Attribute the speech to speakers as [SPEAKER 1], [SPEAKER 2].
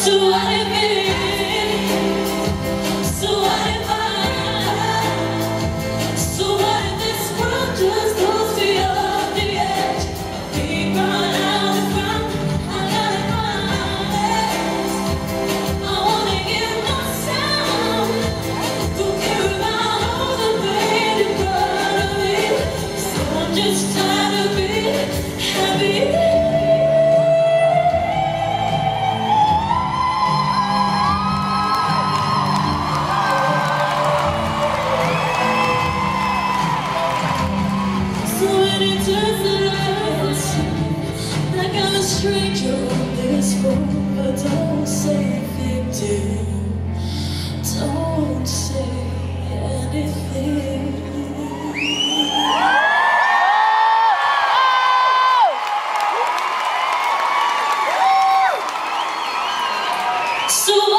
[SPEAKER 1] So what if so what if so what if this world just goes beyond the edge? We run out of ground, I gotta find. I wanna hear no sound. Don't care about all the pain in front of me. So I'm just tired of being happy. Like I'm a stranger on this phone, but don't say anything, dear. Don't say anything. So